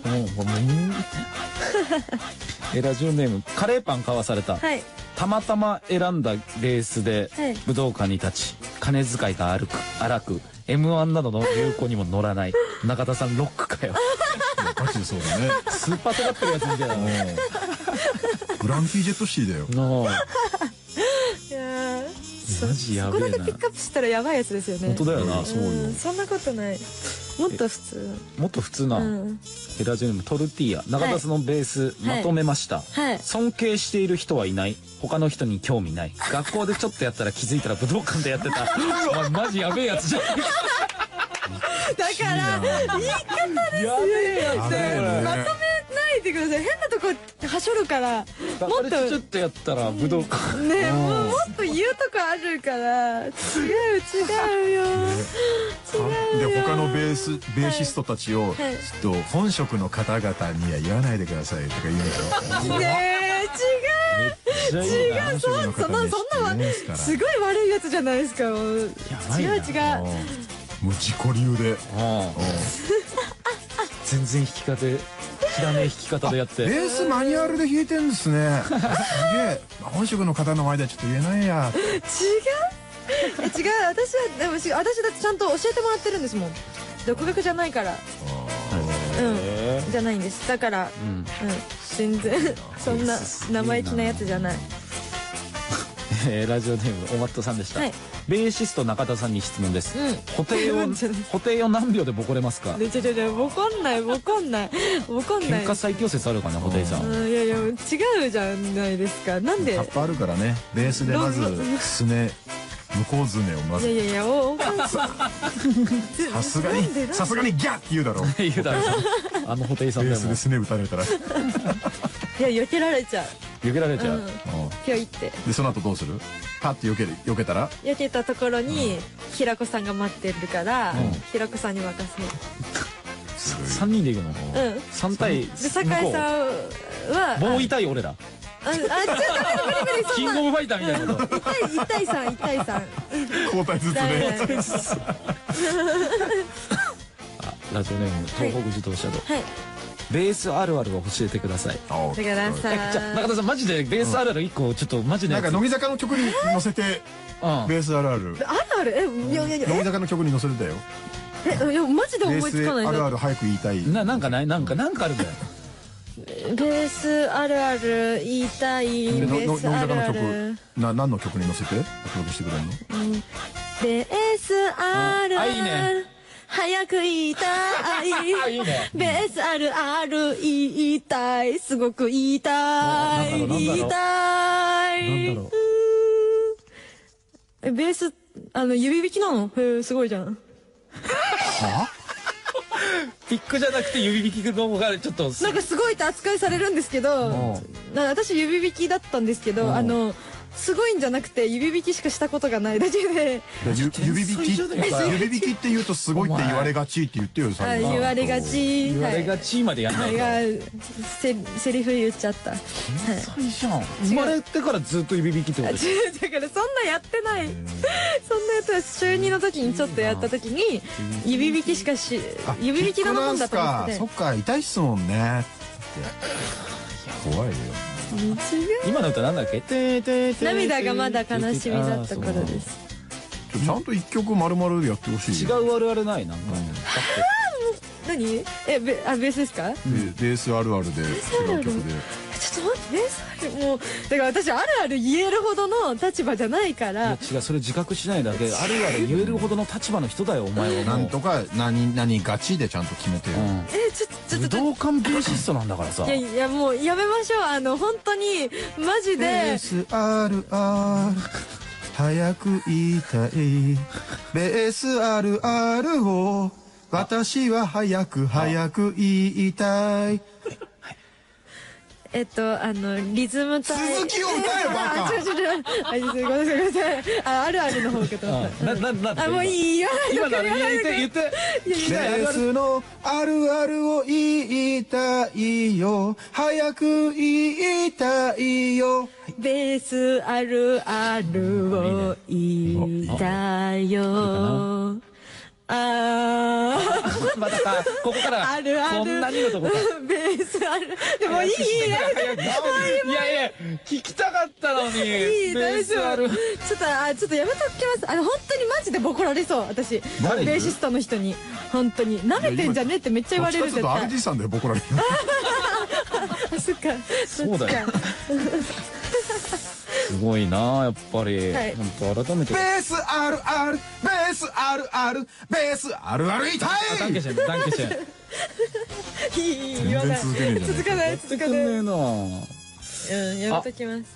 え、ラジオネームカレーパン買わされた。はい。たまたま選んだレースで武道館に立ち、金遣いが荒く荒く エムワン などの流行にも乗らない中田さんロックかよ。 ガチでそうだね。 スーパー尖ってるやつみたいな。 グランピージェットシーだよ。 いやマジやべえな。 ここだけピックアップしたらやばいやつですよね。 本当だよな。 そうよ。そんなことない。もっと普通。 もっと普通な。エラジオネームトルティーヤ。中田さんのベースまとめました。尊敬している人はいない。他の人に興味ない。学校でちょっとやったら気づいたら武道館でやってた。マジやべえやつじゃん。 だから言い方ですよ。まとめないでください。変なとこはしょるから。 もっとちょっとやったら武道館。 ね、もうもっと言うとこあるから。違う違うよ。 で他のベースベーシストたちをちょっと本職の方々には言わないでくださいとか言うんでしょ。 ねえ違う違うそんなそんなすごい悪いやつじゃないですか。違う違う。 もう自己流で全然弾き方知らねえ弾き方でやって。 ベースマニュアルで弾いてんですね。すげえ。本職の方の前ではちょっと言えないや。 違う違う。私はでも私だってちゃんと教えてもらってるんですもん。独学じゃないから。うんじゃないんです。だからうん全然そんな生意気なやつじゃない。 ラジオネームおまっとさんでした。ベーシスト中田さんに質問です。補定を補定を何秒でボコれますか。 ちょちょちょボコんないボコんないボコんない。 喧嘩最強説あるかな補定さん。 いやいや違うじゃないですか。なんで。 タッパあるからね。ベースでまずすね向こうずねをまず。 いやいやいやおさすがにさすがにギャッって言うだろ。 言うだろ。あの補定さんでも。 ベースですね打たれたら。 いや避けられちゃう。 避けられちゃう。 ぴょいって。 でその後どうする？パッて避ける避けたら？ 避けたところに平子さんが待ってるから平子さんに任せる。 三人で行くの？うん。三対。 で酒井さんは。 棒痛い俺ら。 あ、あ、ちょっと無理無理。 キングオブファイターみたいなこと。 一対三一対三。 交代ずつね。 ラジオネーム東北自動車道。はい。ベースあるあるを教えてください。 ください。 じゃ中田さんマジでベースあるある一個ちょっとマジで。 なんか乃木坂の曲に乗せてベースあるある。 あるあるえいやいやいや。 乃木坂の曲に乗せてたよ。 えいやマジで思いつかない。 あるある早く言いたい。 ななんかないなんかなんかあるんだよ。 ベースあるある言いたい。ベースあるある。 な何の曲に乗せてお届けしてくれるの？ ベースあるある。早く言いたい。ベースあるある言いたい。すごく言いたい。言いたい。なんだろう。え、ベース、あの、指弾きなの？へえ、すごいじゃん。は？ ピックじゃなくて指弾きの方がちょっと。 なんかすごいって扱いされるんですけど、私指弾きだったんですけど、あの、 すごいんじゃなくて指引きしかしたことがないだけで。 ゆ指引き指引きって言うとすごいって言われがちって言ってよあ言われがち。 言われがちまでやんないと。 せセリフ言っちゃった。 天才じゃん。生まれてからずっと指引きってことですか。だからそんなやってない。そんなやつは週にの時にちょっとやった時に指引きしかし指引きのもんだと思ってて。 そっか痛いっすもんね。怖いよ。 今の歌なんだっけ？ 涙がまだ悲しみだった頃です。 ちゃんと一曲丸々やってほしい。 違うあるあるないなんか。 何？えベあベースですか？ ベースあるあるで違う曲で。 ちょっと待ってベースあるもうだから私あるある言えるほどの立場じゃないから。 違うそれ自覚しないだけ。あるある言えるほどの立場の人だよお前は。 なんとか何何ガチでちゃんと決めてる。 えちょちょっと武道館ベーシストなんだからさ。 いやいやもうやめましょう。あの本当にマジで。 ベースあるある早く言いたいベースあるあるを私は早く早く言いたい。 えっとあのリズム隊続きを歌えバカ。 あ違う違うあごめんなさいごめんなさい。ああるあるの方かと思った。 なななあもういいよ。 今の言って言って。 ベースのあるあるを言いたいよ早く言いたいよ。 ベースあるあるを言いたいよ。あーまたかここからあるあるこんなにのとこかベースあるでもいいいいいやいや聞きたかったのにいいベースあるちょっとあちょっとやめときます。あの本当にマジでボコられそう私ベーシストの人に本当に舐めてんじゃねってめっちゃ言われる絶対。 アールジー さんだよボコられる。 あそっかそうだよ。すごいなやっぱり。本当改めて。 ベースあるあるベースあるあるベースあるある痛い。 ダンケシェンダンケシェン。 いい言わない。続かない続かない。うんやめときます。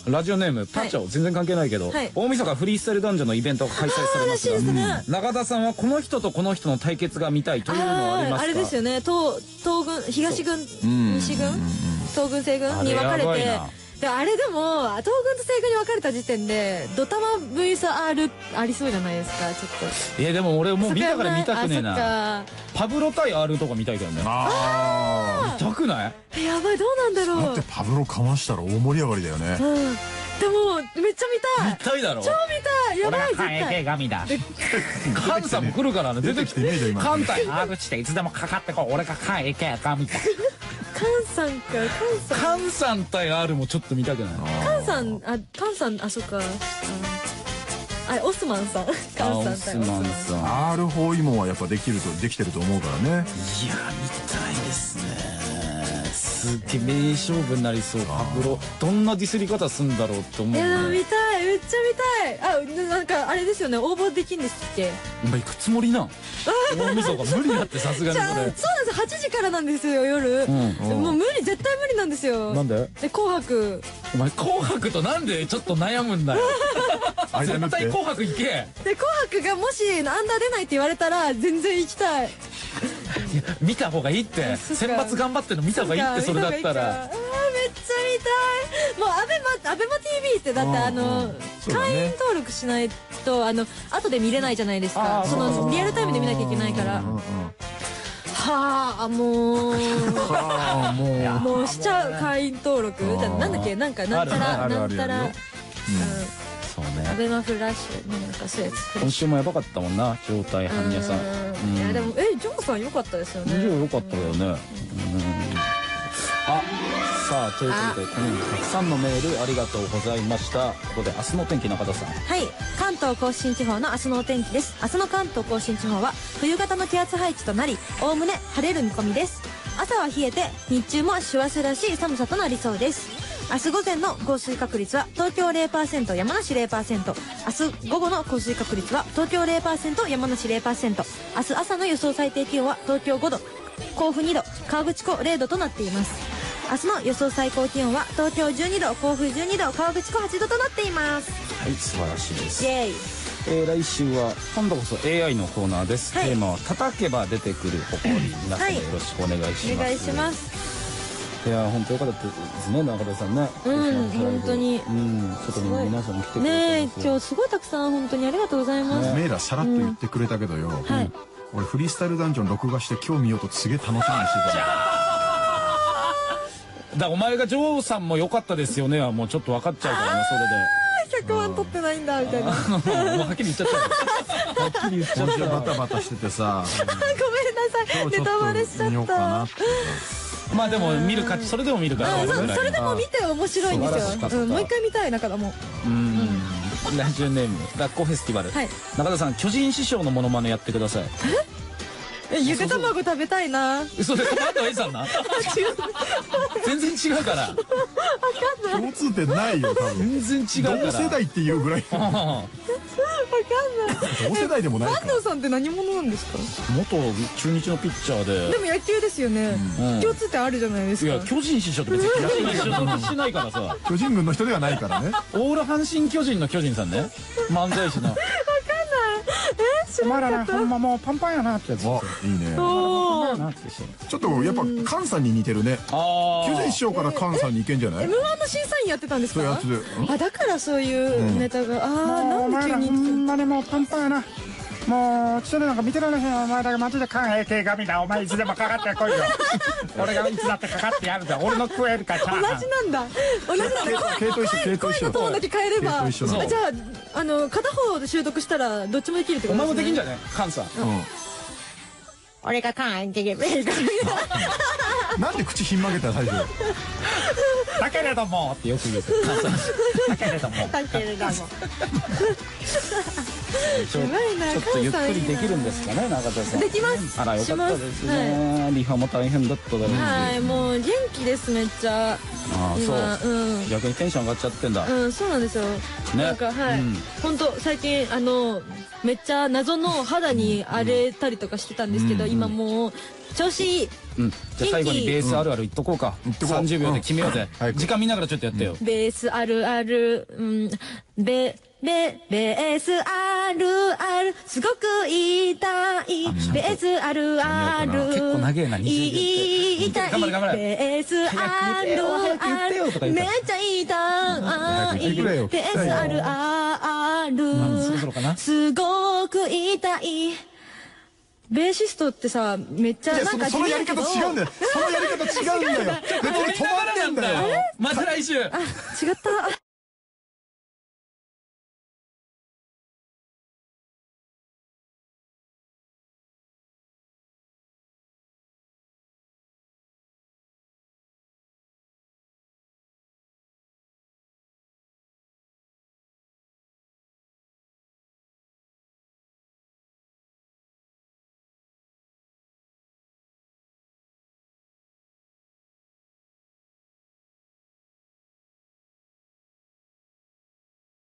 ラジオネームパチョ全然関係ないけど大晦日フリースタイルダンジョンのイベントが開催されますが中田さんはこの人とこの人の対決が見たいというのはありますか？ あれですよね東東軍東軍西軍東軍西軍に分かれて。であれでも東軍と西軍に分かれた時点でドタマ ブイエスアール ありそうじゃないですかちょっと。 いやでも俺もう見たから見たくねえな。パブロ対 R とか見たいけどね。ああ見たくない？ えやばいどうなんだろう。 だってパブロかましたら大盛り上がりだよね。 でもめっちゃ見たい。 見たいだろ。 超見たい。やばい絶対。 俺が神だ。カンさんも来るからね。出てきてねえじゃん今。カン対 R していつでもかかってこう。俺がカンエケ神だ。 カンさんかカンさん。 カンさん対 R もちょっと見たくない？ カンさんあカンさんあそっか。あオスマンさん。カンさん対オスマンさん。R 包囲網はやっぱできるとできてると思うからね。いや見たいですね。すげえ名勝負になりそう。パブロどんなディスり方すんだろうって思うね。 いや見たいめっちゃ見たい。あなんかあれですよね応募できんですっけ？ 今行くつもりなん大晦日無理だってさすがにこれ。そうなんですはちじからなんですよ夜。もう無理絶対無理なんですよ。 なんで？ で紅白。 お前紅白となんでちょっと悩むんだよ。絶対紅白行け。で紅白がもしアンダー出ないって言われたら全然行きたい。 見た方がいいって選抜頑張ってるの見た方がいいってそれだったら。 あめっちゃ見たい。もうアベマアベマ ティーブイ ってだってあの会員登録しないとあの後で見れないじゃないですか。そのリアルタイムで見なきゃいけないから。はあもうもうしちゃう会員登録なんだっけなんかなんたらなんたら。 そうね。 アベマフラッシュなんかそうやつ。 今週もやばかったもんな状態般若さん。 いやでもえジョーさん良かったですよね。 ジョー良かったよね。あさあということでこのようにたくさんのメールありがとうございました。ここで明日の天気中田さん。 はい関東甲信地方の明日のお天気です。明日の関東甲信地方は冬型の気圧配置となりおおむね晴れる見込みです。朝は冷えて日中も師走らしい寒さとなりそうです。明日午前の降水確率は東京 ゼロパーセント 山梨 ゼロパーセント。明日午後の降水確率は東京 ゼロパーセント 山梨 ゼロパーセント。明日朝の予想最低気温は東京ごど甲府にど河口湖ゼロどとなっています。明日の予想最高気温は東京じゅうにど甲府じゅうにど河口湖はちどとなっています。 はい素晴らしいです。 イエイ。 えー、来週は今度こそ エーアイ のコーナーです、はい、テーマは叩けば出てくるほこり。皆さんよろしくお願いします。 お願いします。 いや本当よかったですね中田さんね。 うん本当に。 うん外に皆さんも来てくれてねえ今日すごいたくさん本当にありがとうございます。 メイラさらっと言ってくれたけどよ。俺フリースタイルダンジョン録画して今日見ようとすげえ楽しみにしてた。 だお前がジョーさんも良かったですよねはもうちょっと分かっちゃうからねひゃくまん取ってないんだみたいな。 それで。もうはっきり言っちゃった。はっきり言っちゃっ今週た。 バタバタしててさ。 ごめんなさいネタバレしちゃ見ようかなっって。 まあでも見る価値それでも見るから。 た。それでも見て面白いんですよ。うんもう一回見たい中田も。 うんラジオネームラッコフェスティバル。中田さん巨人師匠のモノマネやってください。 えゆで卵食べたいな。 嘘でマットエイさんな。全然違うから。 共通点ないよ多分。 全然違うから。 同世代っていうぐらい。 わかんない。 同世代でもないか。 安藤さんって何者なんですか。 元中日のピッチャーで。 でも野球ですよね。共通点あるじゃないですか。 いや巨人師匠って別に野球一緒としてないからさ。 巨人軍の人ではないからね。 オール阪神巨人の巨人さんね。漫才師の。お前らなほんまもうパンパンやなってやつ。 いいね。ちょっとやっぱ菅さんに似てるね。巨人師匠から菅さんにいけんじゃない？ エムワン の審査員やってたんですか？ そういうやつで。 あだからそういうネタが。ああなんで急に。 ほんまにもうパンパンやな。もうちょっとなんか見てられへんよ。お前だけマジで関係神だ。お前いつでもかかってこいよ。俺がいつだってかかってやるぜ。俺の食えるかチャーハン。 同じなんだ。同じなんだ。 系統一緒系統一緒。 声のトーンだけ変えれば。 系統一緒なの。 じゃああの片方で習得したらどっちもできるっておことですね。 前もできんじゃね菅さん。 俺が関係神。 なんで口ひん曲げた最初。 だけれどもってよく言う。だけれども。 だけれども。 ちょっとゆっくりできるんですかね中田さん。 できます。 あらよかったですね。リハも大変だっただろうし。 はいもう元気ですめっちゃ。 ああそう。 うん逆にテンション上がっちゃってんだ。 うんそうなんですよ。なんかはい本当最近あのめっちゃ謎の肌に荒れたりとかしてたんですけど今もう調子いい。 うんじゃあ最後にベースあるある言っとこうか。さんじゅうびょうで決めようぜ。時間見ながらちょっとやってよ。 ベースあるあるうんベベベースあるあるすごく痛いベースあるある結構長えなにじゅうびょうって。 痛い頑張れ頑張れ。 ベースあるあるめっちゃ痛いベースあるあるそろそろかな。 すごく痛いベーシストってさめっちゃなんかそのやり方違うんだよ。そのやり方違うんだよ。別に止まってんだよ。 また来週。 あ違った